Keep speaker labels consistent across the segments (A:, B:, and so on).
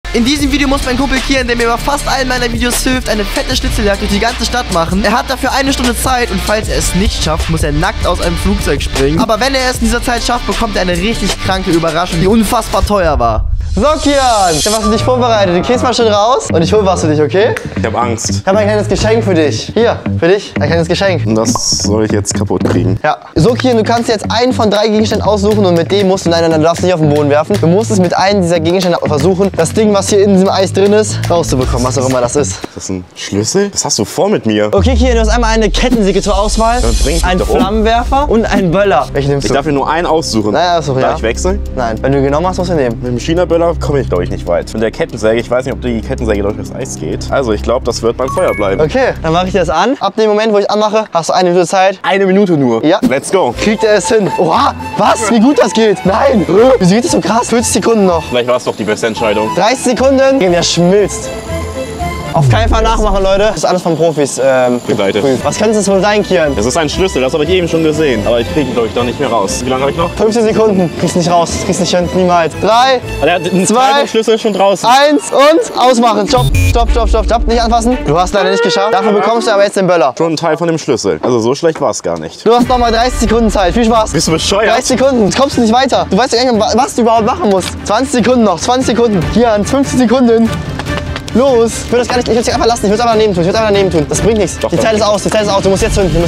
A: In diesem Video muss mein Kumpel Kian, der mir bei fast allen meiner Videos hilft, eine fette Schnitzeljagd durch die ganze Stadt machen. Er hat dafür 1 Stunde Zeit und falls er es nicht schafft, muss er nackt aus einem Flugzeug springen. Aber wenn er es in dieser Zeit schafft, bekommt er eine richtig kranke Überraschung, die unfassbar teuer war. So, Kian, ich habe was für dich vorbereitet. Du gehst mal schön raus und ich hole was für dich, okay?
B: Ich habe Angst.
A: Ich habe ein kleines Geschenk für dich. Hier, für dich, ein kleines Geschenk.
B: Und das soll ich jetzt kaputt kriegen.
A: Ja. So, Kian, du kannst jetzt einen von 3 Gegenständen aussuchen und mit dem musst du, nein, du darfst nicht auf den Boden werfen. Du musst es mit einem dieser Gegenstände versuchen, das Ding, was hier in diesem Eis drin ist, rauszubekommen, was auch immer das ist.
B: Das ist ein Schlüssel? Was hast du vor mit mir?
A: Okay, Kian, du hast einmal eine Kettensäge zur Auswahl, einen Flammenwerfer und einen Böller. Welchen nimmst du?
B: Ich darf mir nur einen aussuchen.
A: Naja, aussuchen,
B: Darf ich wechseln?
A: Nein, wenn du genau machst, musst du nehmen.
B: Mit dem China-Böller komme ich, glaube ich, nicht weit. Mit der Kettensäge, ich weiß nicht, ob die Kettensäge durch das Eis geht. Also, ich glaube, das wird beim Feuer bleiben.
A: Okay, dann mache ich das an. Ab dem Moment, wo ich anmache, hast du 1 Minute Zeit.
B: 1 Minute nur?
A: Ja.
B: Let's go.
A: Kriegt er es hin? Oha, was? Wie gut das geht? Nein. Wieso geht das so krass? 40 Sekunden noch.
B: Vielleicht war es doch die beste Entscheidung.
A: 30 Sekunden. Der schmilzt. Auf keinen Fall nachmachen, Leute. Das ist alles von Profis
B: Begleitet.
A: Was könnte es wohl sein, Kian?
B: Das ist ein Schlüssel, das habe ich eben schon gesehen. Aber ich kriege ihn, glaube ich, doch nicht mehr raus. Wie lange habe ich noch?
A: 15 Sekunden. Kriegst nicht raus. Kriegst nicht hin. Niemals. 3,
B: Den
A: 2,
B: Schlüssel schon draußen.
A: 1 und ausmachen. Stopp, stopp, stopp, stopp, stopp. Nicht anfassen. Du hast leider nicht geschafft. Dafür bekommst du aber jetzt den Böller.
B: Schon ein Teil von dem Schlüssel. Also so schlecht war es gar nicht.
A: Du hast noch mal 30 Sekunden Zeit. Viel Spaß.
B: Bist du bescheuert?
A: 30 Sekunden. Jetzt kommst du nicht weiter. Du weißt ja gar nicht, was du überhaupt machen musst. 20 Sekunden noch. 20 Sekunden. Kian, 15 Sekunden. Los! Ich will das gar nicht, ich will es einfach lassen, ich will es einfach daneben tun, Das bringt nichts. Die Zeit ist aus, du musst jetzt zünden,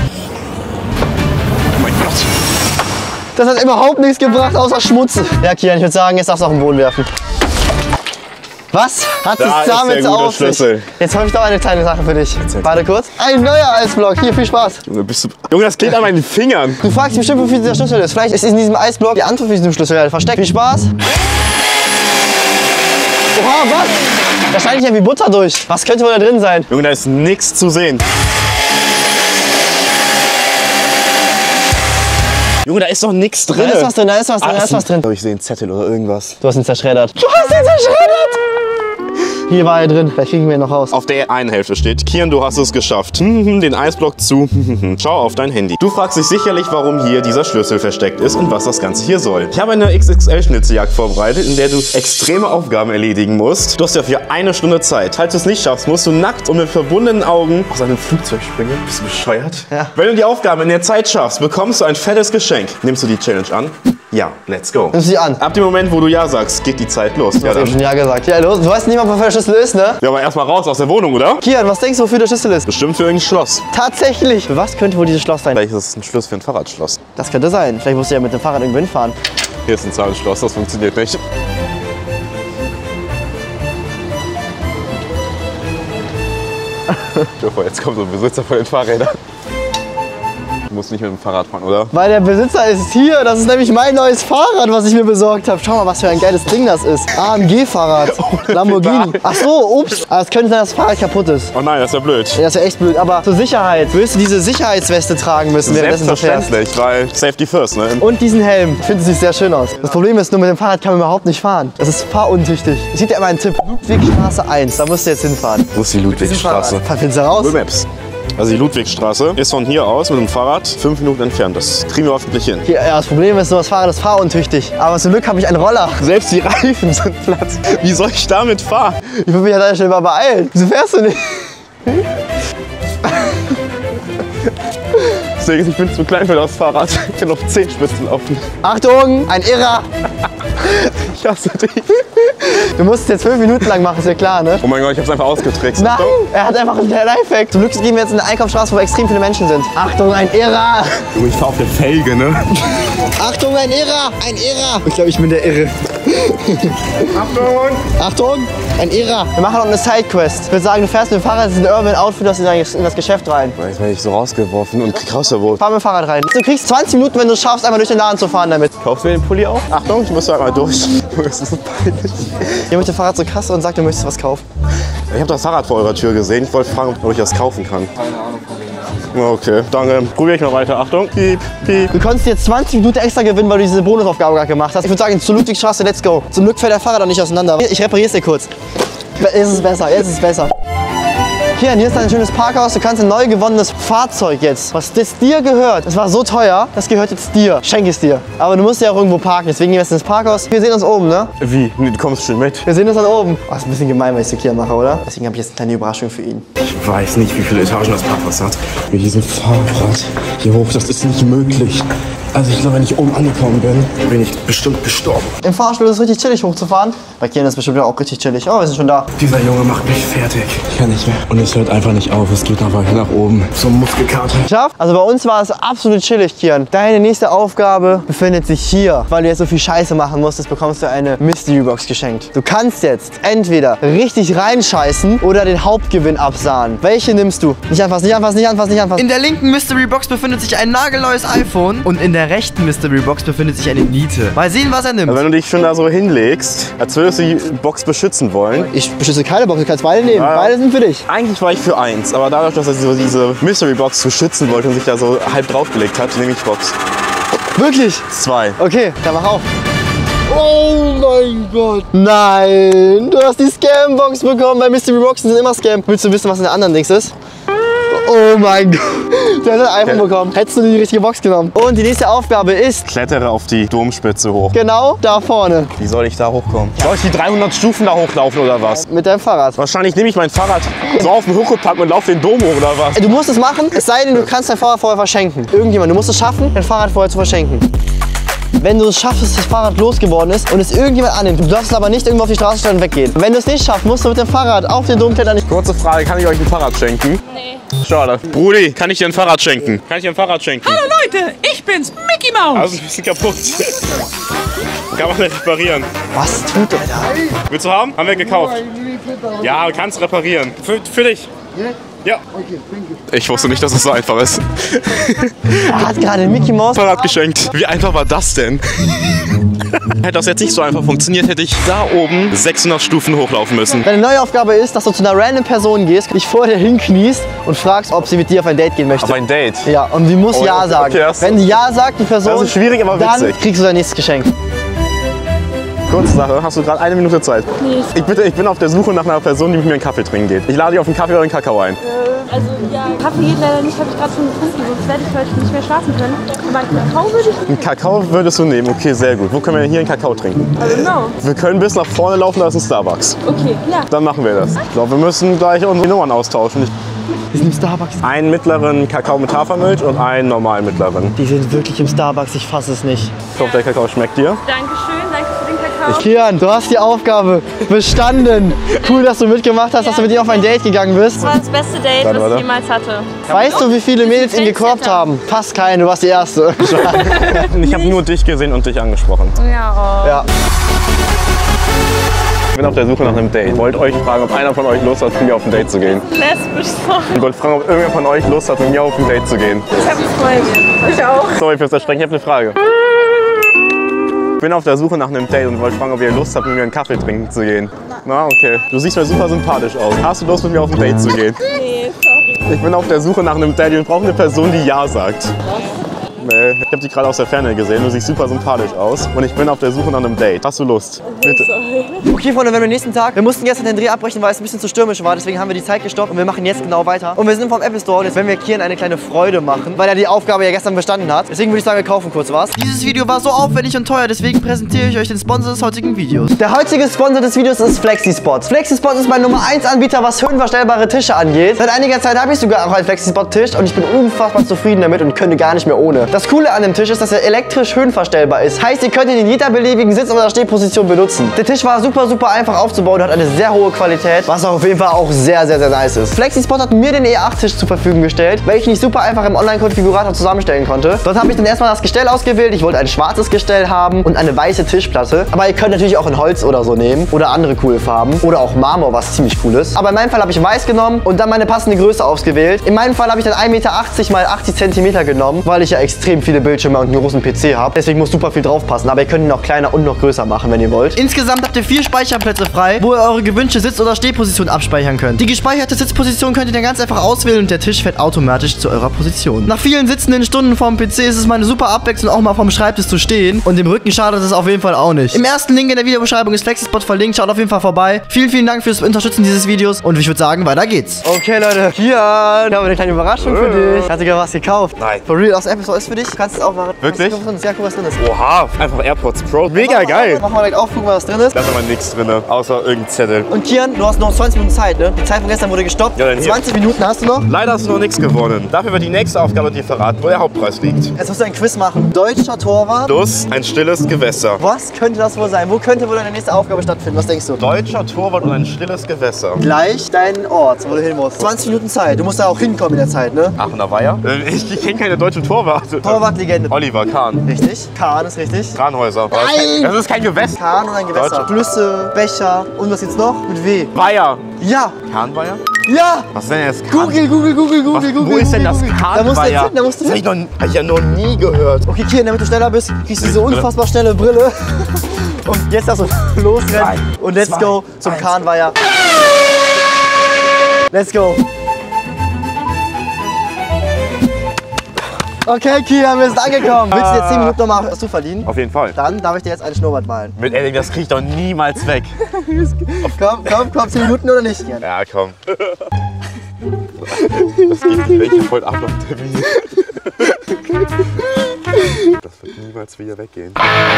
B: Oh mein Gott.
A: Das hat überhaupt nichts gebracht, außer Schmutz. Ja, Kian, ich würde sagen, jetzt darfst du auf den Boden werfen. Was hat es damit auf sich? Jetzt habe ich noch eine kleine Sache für dich. Warte kurz. Ein neuer Eisblock. Hier, viel Spaß.
B: Junge, das klebt an meinen Fingern.
A: Du fragst dich bestimmt, wofür dieser Schlüssel ist. Vielleicht ist in diesem Eisblock die Antwort für diesen Schlüssel versteckt. Viel Spaß. Oha, was? Da scheint ja wie Butter durch. Was könnte wohl da drin sein?
B: Junge, da ist nichts zu sehen. Junge, da ist doch nichts drin.
A: Da ist was drin, da ist was drin.
B: Ich sehe einen Zettel oder irgendwas.
A: Du hast ihn zerschreddert. Du hast ihn zerschreddert! Hier war er drin. Vielleicht kriegen wir ihn noch raus.
B: Auf der einen Hälfte steht: Kian, du hast es geschafft. Den Eisblock zu. Schau auf dein Handy. Du fragst dich sicherlich, warum hier dieser Schlüssel versteckt ist und was das Ganze hier soll. Ich habe eine XXL-Schnitzeljagd vorbereitet, in der du extreme Aufgaben erledigen musst. Du hast dafür 1 Stunde Zeit. Falls du es nicht schaffst, musst du nackt und mit verbundenen Augen aus einem Flugzeug springen. Bist du bescheuert?
A: Ja.
B: Wenn du die Aufgabe in der Zeit schaffst, bekommst du ein fettes Geschenk. Nimmst du die Challenge an? Ja, let's go.
A: Nimm sie an.
B: Ab dem Moment, wo du Ja sagst, geht die Zeit los.
A: Du hast eben schon Ja gesagt. Ja, los. Du weißt nicht mal, wofür der Schlüssel ist, ne?
B: Ja, aber erstmal raus aus der Wohnung, oder?
A: Kian, was denkst du, wofür der Schlüssel ist?
B: Bestimmt für irgendein Schloss.
A: Tatsächlich. Für was könnte wohl dieses Schloss sein?
B: Vielleicht ist es ein Schluss für ein Fahrradschloss.
A: Das könnte sein. Vielleicht musst du ja mit dem Fahrrad irgendwo hinfahren.
B: Hier ist ein Zahlenschloss, das funktioniert nicht. Jetzt kommt so ein Besitzer von den Fahrrädern. Du musst nicht mit dem Fahrrad fahren, oder?
A: Weil der Besitzer ist hier. Das ist nämlich mein neues Fahrrad, was ich mir besorgt habe. Schau mal, was für ein geiles Ding das ist. AMG-Fahrrad. Lamborghini. Ach so, ups. Aber es könnte sein, dass das Fahrrad kaputt ist.
B: Oh nein, das ist ja blöd.
A: Ja, das ist ja echt blöd. Aber zur Sicherheit wirst du diese Sicherheitsweste tragen müssen, währenddessen du fährst.
B: Selbstverständlich, weil Safety first, ne?
A: Und diesen Helm. Ich finde, es sieht sehr schön aus. Das Problem ist nur, mit dem Fahrrad kann man überhaupt nicht fahren. Das ist fahruntüchtig. Ich gebe dir immer einen Tipp. Ludwigstraße 1, da musst du jetzt hinfahren.
B: Wo ist die Ludwigstraße?
A: Findest du raus?
B: Google Maps. Also die Ludwigstraße ist von hier aus mit dem Fahrrad 5 Minuten entfernt. Das kriegen wir hoffentlich hin.
A: Ja, das Problem ist nur, das Fahrrad ist fahruntüchtig. Aber zum Glück habe ich einen Roller.
B: Selbst die Reifen sind platt. Wie soll ich damit fahren?
A: Ich will mich an deiner Stelle mal beeilen. Wieso fährst du nicht?
B: Ich bin zu klein für das Fahrrad. Ich kann auf Zehenspitzen laufen.
A: Achtung, ein Irrer.
B: Ich hasse dich.
A: Du musst es jetzt 5 Minuten lang machen, ist ja klar, ne?
B: Oh mein Gott, ich hab's einfach ausgetrickst.
A: Nein, er hat einfach einen Lifehack. Zum Glück gehen wir jetzt in eine Einkaufsstraße, wo extrem viele Menschen sind. Achtung, ein Irrer.
B: Junge, ich fahr auf der Felge, ne?
A: Achtung, ein Irrer, ein Irrer. Ich glaube, ich bin der Irre.
B: Achtung!
A: Achtung, ein Irrer. Wir machen noch eine Sidequest. Ich würde sagen, du fährst mit dem Fahrrad in ein Urban Outfit in das Geschäft rein.
B: Jetzt werde ich so rausgeworfen und krieg rausgeworfen.
A: Fahr mit dem Fahrrad rein. Du kriegst 20 Minuten, wenn du es schaffst, einmal durch den Laden zu fahren damit.
B: Kaufst du mir den Pulli auch? Achtung, ich muss da einmal durch. Das ist so peinlich.
A: Geh mit dem Fahrrad zur Kasse und sag, du möchtest was kaufen.
B: Ich habe das Fahrrad vor eurer Tür gesehen. Ich wollte fragen, ob ich das kaufen kann. Keine Ahnung von dem. Okay, danke. Probier ich mal weiter. Achtung. Piep, piep.
A: Du konntest jetzt 20 Minuten extra gewinnen, weil du diese Bonusaufgabe gerade gemacht hast. Ich würde sagen, zur Ludwigstraße, let's go. Zum Glück fällt der Fahrrad auch nicht auseinander. Ich repariere es dir kurz. Jetzt ist es besser, jetzt ist es besser. Kian, hier ist ein schönes Parkhaus. Du kannst ein neu gewonnenes Fahrzeug jetzt, was das dir gehört. Das war so teuer, das gehört jetzt dir. Schenk es dir. Aber du musst ja auch irgendwo parken, deswegen gehen wir jetzt ins Parkhaus. Wir sehen uns oben, ne?
B: Wie? Nee, du kommst schon mit.
A: Wir sehen uns dann oben. Oh, ist ein bisschen gemein, weil ich so Kian mache, oder? Deswegen habe ich jetzt eine kleine Überraschung für ihn.
B: Ich weiß nicht, wie viele Etagen das Parkhaus hat. Mit diesem Fahrrad hier hoch, das ist nicht möglich. Also ich glaube, wenn ich oben angekommen bin, bin ich bestimmt gestorben.
A: Im Fahrstuhl ist es richtig chillig hochzufahren. Bei Kian ist es bestimmt auch richtig chillig. Oh, wir sind schon da.
B: Dieser Junge macht mich fertig. Ich kann nicht mehr. Und es hört einfach nicht auf. Es geht noch weiter nach oben. So ein Muskelkater.
A: Geschafft? Also bei uns war es absolut chillig, Kian. Deine nächste Aufgabe befindet sich hier. Weil du jetzt so viel Scheiße machen musstest, bekommst du eine Mystery Box geschenkt. Du kannst jetzt entweder richtig reinscheißen oder den Hauptgewinn absahnen. Welche nimmst du? Nicht anfassen, nicht anfassen, nicht anfassen, nicht anfassen. In der linken Mystery Box befindet sich ein nagelneues iPhone und in der rechten Mystery Box befindet sich eine Niete. Mal sehen, was er nimmt.
B: Also wenn du dich schon da so hinlegst, als würdest du die Box beschützen wollen.
A: Ich beschütze keine Box, du kannst beide nehmen.
B: Ja.
A: Beide sind für dich.
B: Eigentlich war ich für 1, aber dadurch, dass er so diese Mystery Box beschützen wollte und sich da so halb draufgelegt hat, nehme ich Box
A: Wirklich?
B: 2.
A: Okay, dann mach auf. Oh mein Gott. Nein, du hast die Scam-Box bekommen, weil Mystery Boxen sind immer Scam. Willst du wissen, was in der anderen Dings ist? Oh mein Gott. Der hat ein iPhone bekommen. Hättest du die richtige Box genommen. Und die nächste Aufgabe ist...
B: Klettere auf die Domspitze hoch.
A: Genau da vorne.
B: Wie soll ich da hochkommen? Soll ich die 300 Stufen da hochlaufen oder was?
A: Mit deinem Fahrrad.
B: Wahrscheinlich nehme ich mein Fahrrad so auf den Huckepack und laufe den Dom hoch oder was?
A: Du musst es machen, es sei denn, du kannst dein Fahrrad vorher verschenken. Irgendjemand, du musst es schaffen, dein Fahrrad vorher zu verschenken. Wenn du es schaffst, dass das Fahrrad losgeworden ist und es irgendjemand annimmt, du darfst es aber nicht irgendwo auf die Straße stellen und weggehen. Wenn du es nicht schaffst, musst du mit dem Fahrrad auf den Dom klettern.
B: Kurze Frage, kann ich euch ein Fahrrad schenken?
C: Nee.
B: Schade. Brudi, kann ich dir ein Fahrrad schenken? Kann ich dir ein Fahrrad schenken?
C: Hallo Leute, ich bin's, Mickey Mouse.
B: Also ein bisschen kaputt. Kann man nicht reparieren.
A: Was tut er da?
B: Willst du haben? Haben wir gekauft. Ja, du kannst reparieren. Für dich. Ja. Ich wusste nicht, dass es so einfach ist.
A: Er hat gerade Mickey Mouse
B: Fahrrad geschenkt. Wie einfach war das denn? Hätte das jetzt nicht so einfach funktioniert, hätte ich da oben 600 Stufen hochlaufen müssen.
A: Deine neue Aufgabe ist, dass du zu einer random Person gehst, dich vor dir hinkniest und fragst, ob sie mit dir auf ein Date gehen möchte.
B: Auf ein Date?
A: Ja, und die muss
B: Oh,
A: Ja sagen.
B: okay,
A: Wenn die Ja sagt, die Person,
B: Das ist schwierig, aber
A: dann
B: witzig.
A: kriegst du dein nächstes Geschenk.
B: Kurze Sache, hast du gerade 1 Minute Zeit? Nee. Ich bin auf der Suche nach einer Person, die mit mir einen Kaffee trinken geht. Ich lade dich auf einen Kaffee oder einen Kakao ein.
C: Also ja, Kaffee geht leider nicht, habe ich gerade schon getrunken, sonst werde ich heute nicht mehr schlafen können. Aber einen Kakao würde ich
B: Einen Kakao würdest du nehmen, okay, sehr gut. Wo können wir denn hier einen Kakao trinken?
C: genau.
B: Wir können bis nach vorne laufen, da ist ein Starbucks.
C: Okay, ja.
B: Dann machen wir das. So, wir müssen gleich unsere Nummern austauschen.
A: Die sind im Starbucks.
B: Einen mittleren Kakao mit Hafermilch und einen normalen mittleren.
A: Die sind wirklich im Starbucks, ich fasse es nicht.
B: Ich hoffe, der Kakao schmeckt dir.
C: Dankeschön, danke für den Kakao.
A: Kian, du hast die Aufgabe bestanden. Cool, dass du mitgemacht hast, dass du mit ihr auf ein Date gegangen bist.
C: Das war das beste Date,
B: Warte,
C: was
B: warte.
C: ich jemals hatte.
A: Weißt du, wie viele Mädels ihn gekorbt haben? Fast keine, du warst die Erste.
B: Ich habe nur dich gesehen und dich angesprochen.
C: Ja, oh.
A: Ja.
B: Ich bin auf der Suche nach einem Date. Ich wollte euch fragen, ob einer von euch Lust hat, mit mir auf ein Date zu gehen.
C: Lesbisch so.
B: Ich wollte fragen, ob irgendwer von euch Lust hat, mit mir auf ein Date zu gehen.
C: Ich habe einen Freund. Ich auch.
B: Sorry fürs Erschrecken, ich habe eine Frage. Ich bin auf der Suche nach einem Date und wollte fragen, ob ihr Lust habt, mit mir einen Kaffee trinken zu gehen. Na, okay. Du siehst mir super sympathisch aus. Hast du Lust, mit mir auf ein Date zu gehen?
C: Nee, sorry.
B: Ich bin auf der Suche nach einem Date und brauche eine Person, die Ja sagt. Nee, ich habe dich gerade aus der Ferne gesehen. Du siehst super sympathisch aus. Und ich bin auf der Suche nach einem Date. Hast du Lust? Bitte.
A: Okay, Freunde, wir haben den nächsten Tag. Wir mussten gestern den Dreh abbrechen, weil es ein bisschen zu stürmisch war. Deswegen haben wir die Zeit gestoppt und wir machen jetzt genau weiter. Und wir sind vom Apple Store und jetzt werden wir Kian eine kleine Freude machen, weil er die Aufgabe ja gestern bestanden hat. Deswegen würde ich sagen, wir kaufen kurz was. Dieses Video war so aufwendig und teuer, deswegen präsentiere ich euch den Sponsor des heutigen Videos. Der heutige Sponsor des Videos ist FlexiSpot. FlexiSpot ist mein Nummer 1 Anbieter, was höhenverstellbare Tische angeht. Seit einiger Zeit habe ich sogar auch einen FlexiSpot-Tisch und ich bin unfassbar zufrieden damit und könnte gar nicht mehr ohne. Das Coole an dem Tisch ist, dass er elektrisch höhenverstellbar ist. Heißt, ihr könnt ihn in jeder beliebigen Sitz- oder Stehposition benutzen. Der Tisch war super einfach aufzubauen und hat eine sehr hohe Qualität, was auf jeden Fall auch sehr nice ist. FlexiSpot hat mir den E8-Tisch zur Verfügung gestellt, welchen ich super einfach im Online-Konfigurator zusammenstellen konnte. Dort habe ich dann erstmal das Gestell ausgewählt. Ich wollte ein schwarzes Gestell haben und eine weiße Tischplatte. Aber ihr könnt natürlich auch in Holz oder so nehmen oder andere coole Farben oder auch Marmor, was ziemlich cool ist. Aber in meinem Fall habe ich weiß genommen und dann meine passende Größe ausgewählt. In meinem Fall habe ich dann 1,80 m x 80 cm genommen, weil ich ja extrem extrem viele Bildschirme und einen großen PC habt. Deswegen muss super viel draufpassen. Aber ihr könnt ihn auch kleiner und noch größer machen, wenn ihr wollt. Insgesamt habt ihr 4 Speicherplätze frei, wo ihr eure gewünschte Sitz- oder Stehposition abspeichern könnt. Die gespeicherte Sitzposition könnt ihr dann ganz einfach auswählen und der Tisch fährt automatisch zu eurer Position. Nach vielen sitzenden Stunden vorm PC ist es mal eine super Abwechslung, auch mal vom Schreibtisch zu stehen. Und dem Rücken schadet es auf jeden Fall auch nicht. Im ersten Link in der Videobeschreibung ist Flexispot verlinkt. Schaut auf jeden Fall vorbei. Vielen Dank fürs Unterstützen dieses Videos. Und ich würde sagen, weiter geht's. Okay, Leute. Hier, wir haben eine kleine Überraschung für dich. Hast du gerade was gekauft?
B: Nein.
A: For real, aus Apple Store ist für dich. Du kannst es aufmachen.
B: Wirklich?
A: Ja, guck, was drin ist.
B: Oha, einfach AirPods Pro. Mega geil.
A: Mach mal direkt auf, gucken, was drin ist.
B: Da ist aber nichts drin, außer irgendein Zettel.
A: Und Kian, du hast noch 20 Minuten Zeit, ne? Die Zeit von gestern wurde gestoppt.
B: Ja, dann hier.
A: 20 Minuten hast du noch.
B: Leider hast du noch nichts gewonnen. Dafür wird die nächste Aufgabe dir verraten, wo der Hauptpreis liegt.
A: Jetzt musst du ein Quiz machen. Deutscher Torwart.
B: Plus ein stilles Gewässer.
A: Was könnte das wohl sein? Wo könnte wohl deine nächste Aufgabe stattfinden? Was denkst du?
B: Deutscher Torwart und ein stilles Gewässer.
A: Gleich deinen Ort, wo du hin musst. 20 Minuten Zeit. Du musst da auch hinkommen in der Zeit, ne?
B: Aachener Weiher? Ich kenne keine deutschen Torwarte.
A: Torwartlegende.
B: Oliver Kahn.
A: Richtig. Kahn ist richtig.
B: Kranhäuser.
A: Nein!
B: Das ist kein Gewässer.
A: Kahn und ein Gewässer.
B: Deutscher.
A: Flüsse, Becher und was jetzt noch? Mit W.
B: Weiher.
A: Ja!
B: Kahnweiher?
A: Ja!
B: Was ist denn jetzt Kahn?
A: Google.
B: Wo ist denn das
A: Da musst du jetzt
B: Kahnweiher?
A: hin, da musst du
B: Das
A: hin.
B: hab ich ja noch nie gehört.
A: Okay, Kian, damit du schneller bist, kriegst du diese unfassbar schnelle Brille. Und jetzt darfst du losrennen. Und let's go zum Kahnweiher. Let's go. Okay, Kian, wir sind angekommen. Willst du jetzt 10 Minuten nochmal was zu verdienen?
B: Auf jeden Fall.
A: Dann darf ich dir jetzt einen Schnurrbart malen.
B: Mit Edding, das krieg ich doch niemals weg.
A: Komm, 10 Minuten oder nicht, Kian?
B: Ja, komm. Das geht nicht weg, ich wollte ab auf der Wiese. Das wird niemals wieder weggehen.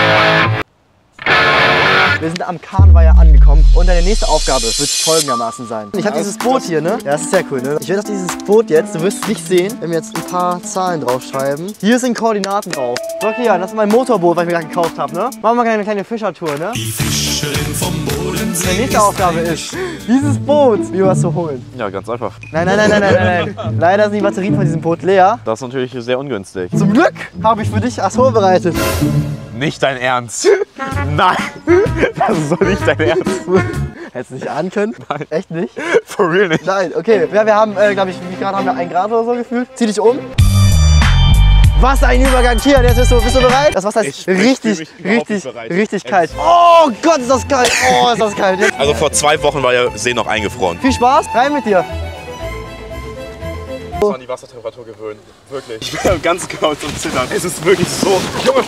A: Wir sind am Kahnweiher angekommen und deine nächste Aufgabe wird folgendermaßen sein. Ich habe dieses Boot hier, ne? Ja, das ist sehr cool, ne? Ich werde auf dieses Boot jetzt, du wirst es nicht sehen, wenn wir jetzt ein paar Zahlen draufschreiben. Hier sind Koordinaten drauf. So, Kian, das ist mein Motorboot, was ich mir gerade gekauft habe, ne? Machen wir eine kleine Fischertour, ne? Die Fischerin vom Bodensee. Die nächste Aufgabe ist, dieses Boot wieder was zu holen.
B: Ja, ganz einfach.
A: Nein. Leider sind die Batterien von diesem Boot leer.
B: Das ist natürlich sehr ungünstig.
A: Zum Glück habe ich für dich was vorbereitet.
B: Nicht dein Ernst. Nein, das ist doch nicht dein Ernst.
A: Hättest du nicht ahnen können?
B: Nein.
A: Echt nicht?
B: For real nicht.
A: Nein, okay. Ja, wir haben, glaube ich, wie Grad haben wir? 1 Grad oder so gefühlt. Zieh dich um. Was ein Übergang hier. Jetzt bist du bereit? Das Wasser ist richtig kalt. Oh Gott, ist das kalt. Oh, ist das kalt. Jetzt.
B: Also vor 2 Wochen war der See noch eingefroren.
A: Viel Spaß. Rein mit dir.
B: Ich muss an die Wassertemperatur gewöhnen. Wirklich. Ich bin ganz genau zum Zittern. Es ist wirklich so. Junge,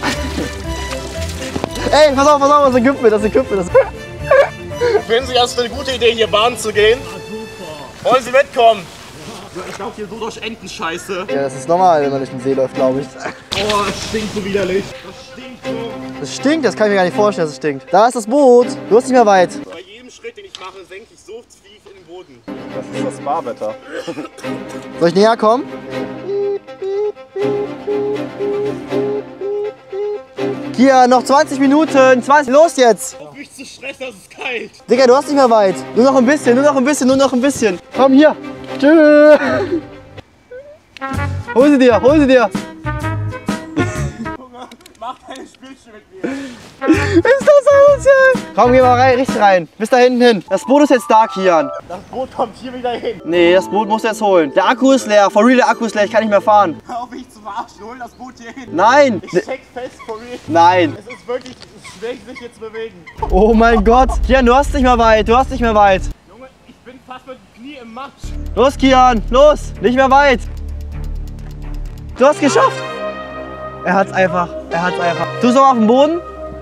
A: Ey, pass auf, das ist Gümpel,
B: finden Sie das eine gute Idee, hier baden zu gehen? Wollen Sie mitkommen? Ich laufe hier so durch Entenscheiße.
A: Ja, das ist normal, wenn man durch den See läuft, glaube ich.
B: Oh, das stinkt so widerlich. Das stinkt so.
A: Das stinkt, das kann ich mir gar nicht vorstellen, dass es stinkt. Da ist das Boot. Du hast nicht mehr weit.
B: Bei jedem Schritt, den ich mache, senke ich so tief in den Boden.
D: Das ist das Barwetter.
A: Soll ich näher kommen? Hier, noch 20 Minuten. 20, los jetzt.
B: Auf mich zu stressen, das ist kalt.
A: Digga, du hast nicht mehr weit. Nur noch ein bisschen. Komm hier. Tschüss. Hol sie dir.
B: Mach keine Spielchen mit mir.
A: Ist das aus? Komm, geh mal rein, richtig rein. Bis da hinten hin. Das Boot ist jetzt da, Kian.
B: Das Boot kommt hier wieder hin.
A: Nee, das Boot musst du jetzt holen. Der Akku ist leer. For real, der Akku ist leer. Ich kann nicht mehr fahren.
B: Hör auf mich zu verarschen, hol das Boot hier hin.
A: Nein.
B: Ich check fest, for real.
A: Nein.
B: Es ist wirklich schwer, sich hier zu bewegen.
A: Oh mein Gott. Kian, du hast nicht mehr weit.
B: Junge, ich bin fast mit dem Knie im Matsch.
A: Los, Kian. Los. Nicht mehr weit. Du hast es geschafft. Er hat's einfach. Du so auf dem Boden.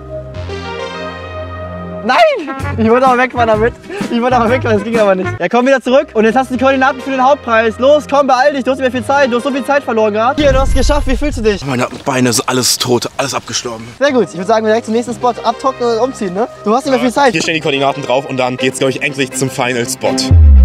A: Nein! Ich wollte aber wegfahren damit. Das ging aber nicht. Ja, komm wieder zurück. Und jetzt hast du die Koordinaten für den Hauptpreis. Los, komm, beeil dich. Du hast nicht mehr viel Zeit. Du hast so viel Zeit verloren gerade. Hier, du hast es geschafft. Wie fühlst du dich?
B: Meine Beine sind alles tot, alles abgestorben.
A: Sehr gut. Ich würde sagen, wir direkt zum nächsten Spot abtrocknen und umziehen, ne? Du hast nicht mehr viel Zeit.
B: Hier stehen die Koordinaten drauf und dann geht's, glaube ich, endlich zum Final Spot.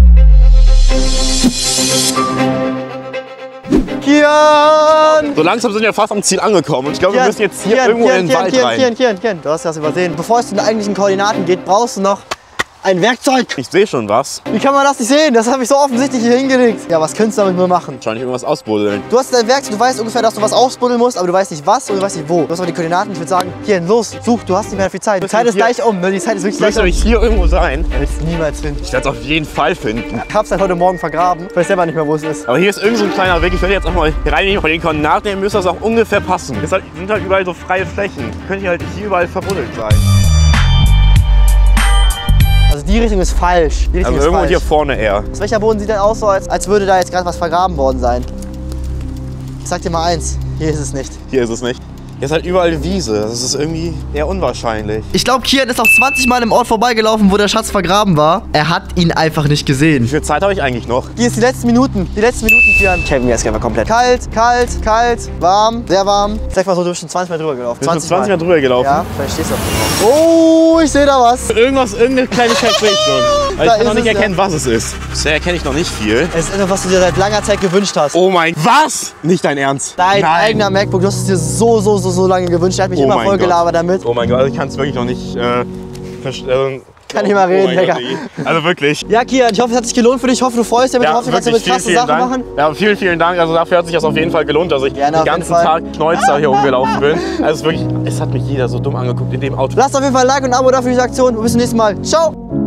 A: Kian!
B: So langsam sind wir fast am Ziel angekommen und ich glaube, wir müssen jetzt hier irgendwo in den Wald rein.
A: Kian, du hast das übersehen. Bevor es zu den eigentlichen Koordinaten geht, brauchst du noch Ein Werkzeug.
B: Ich sehe schon was.
A: Wie kann man das nicht sehen? Das habe ich so offensichtlich hier hingelegt. Ja, was könntest du damit nur machen?
B: Wahrscheinlich irgendwas ausbuddeln.
A: Du hast dein Werkzeug, du weißt ungefähr, dass du was ausbuddeln musst, aber du weißt nicht was und du weißt nicht wo. Du hast aber die Koordinaten. Ich würde sagen, hier, los, such, du hast nicht mehr viel Zeit. Die Zeit ist gleich um, ne? Die Zeit ist wirklich gleich
B: Soll
A: um.
B: ich hier irgendwo sein?
A: Du wirst es niemals finden.
B: Ich werde es auf jeden Fall finden.
A: Ich hab's halt heute Morgen vergraben. Ich weiß selber nicht mehr, wo es ist.
B: Aber hier ist irgend so ein kleiner Weg. Ich werde jetzt auch mal hier reinnehmen. Von den Koordinaten müsste das auch ungefähr passen. Es sind halt überall so freie Flächen. Könnte hier halt hier überall verbuddelt sein.
A: Also die Richtung ist falsch. Die Richtung
B: Also
A: ist
B: irgendwo
A: falsch.
B: hier vorne eher.
A: Aus welcher Boden sieht denn aus, so als würde da jetzt gerade was vergraben worden sein? Ich sag dir mal eins, hier ist es nicht.
B: Hier ist es nicht. Hier ist halt überall Wiese. Das ist irgendwie eher unwahrscheinlich.
A: Ich glaube, Kian ist auch 20 Mal im Ort vorbeigelaufen, wo der Schatz vergraben war. Er hat ihn einfach nicht
B: Wie
A: gesehen.
B: viel Zeit habe ich eigentlich noch?
A: Hier ist die letzten Minuten. Die letzten Minuten, Kian. Kevin, jetzt gehen wir komplett. Kalt, kalt, kalt, warm, sehr warm. Sag mal so, du bist schon 20 Mal drüber gelaufen.
B: Wir sind 20 Mal drüber gelaufen.
A: Ja, vielleicht stehst du auf dem Raum. Oh, ich sehe da was.
B: Irgendeine Kleinigkeit sehe ich schon. Aber ich
A: Da
B: kann noch
A: ist
B: nicht
A: es,
B: erkennen, was es ist. Bisher erkenne ich noch nicht viel.
A: Es ist etwas, was du dir seit langer Zeit gewünscht hast.
B: Oh mein... Was? Nicht dein Ernst?
A: Dein
B: Nein.
A: eigener MacBook, du hast es dir so lange gewünscht. Er hat mich
B: Oh
A: immer
B: mein
A: voll
B: Gott.
A: gelabert damit.
B: Oh mein Gott, also ich kann es wirklich noch nicht verstehen.
A: Kann nicht mal reden,
B: mein
A: Digga.
B: Gott, also wirklich.
A: Ja, Kian, ich hoffe, es hat sich gelohnt für dich. Ich hoffe, du freust dich damit. Ich hoffe, du kannst damit krasse Sachen
B: Dank.
A: machen.
B: Ja, vielen Dank. Also dafür hat sich das auf jeden Fall gelohnt, dass ich
A: Gerne, auf
B: den
A: jeden
B: ganzen
A: Fall.
B: Tag Schnäuzer hier rumgelaufen bin. Also es ist wirklich, es hat mich jeder so dumm angeguckt in dem Auto.
A: Lasst auf jeden Fall ein Like und ein Abo da für diese Aktion. Und bis zum nächsten Mal. Ciao!